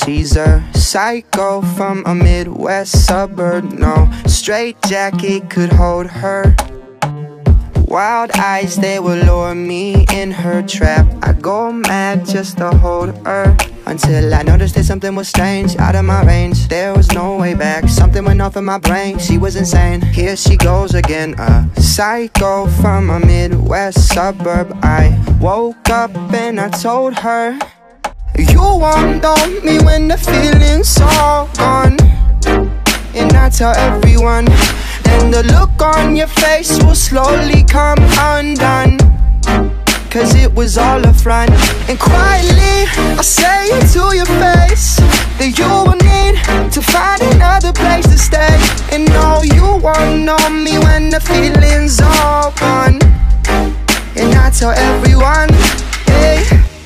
She's a psycho from a Midwest suburb. No straitjacket could hold her. Wild eyes, they will lure me in her trap. I go mad just to hold her, until I noticed that something was strange, out of my range. There was no way back, something went off in my brain. She was insane, here she goes again. A psycho from a Midwest suburb. I woke up and I told her, you won't know me when the feeling's all gone. And I tell everyone, then the look on your face will slowly come undone. Cause it was all a front. And quietly I say it to your face, that you will need to find another place to stay. And no, you won't know me when the feeling's all gone. And I tell everyone, hey.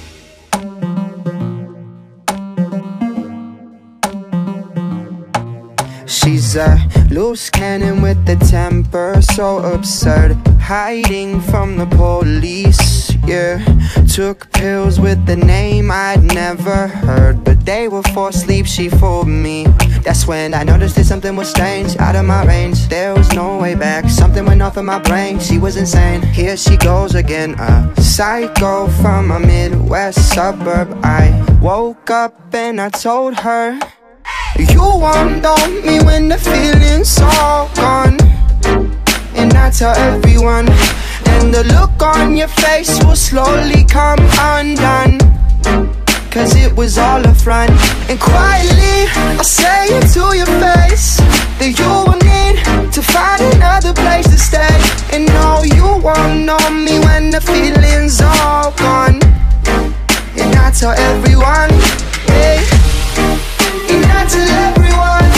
She's a loose cannon with a temper so absurd, hiding from the police, yeah. Took pills with the name I'd never heard, but they were for sleep, she fooled me. That's when I noticed that something was strange, out of my range. There was no way back, something went off in my brain. She was insane, here she goes again. A psycho from a Midwest suburb. I woke up and I told her, you won't know me when the feeling's all gone. And I tell everyone, and the look on your face will slowly come undone. Cause it was all a front. And quietly I say it to your face, that you will need to find another place to stay. And no, you won't know me when the feeling's all gone. And I tell everyone, hey. And I tell everyone,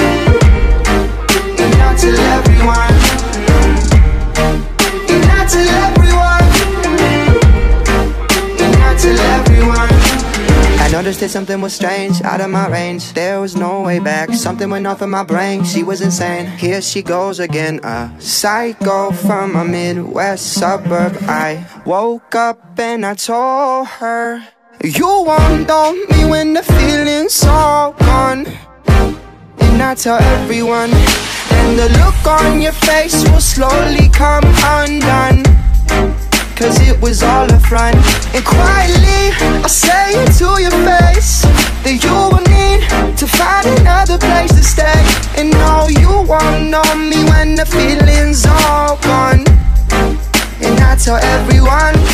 and I tell everyone, and I tell everyone, and I tell everyone. I noticed that something was strange, out of my range. There was no way back, something went off in my brain. She was insane, here she goes again. A psycho from a Midwest suburb. I woke up and I told her, you won't know me when the feeling's all gone. And I tell everyone, and the look on your face will slowly come undone. Cause it was all a front. And quietly I say it to your face, that you will need to find another place to stay. And no, you won't know me when the feeling's all gone. And I tell everyone,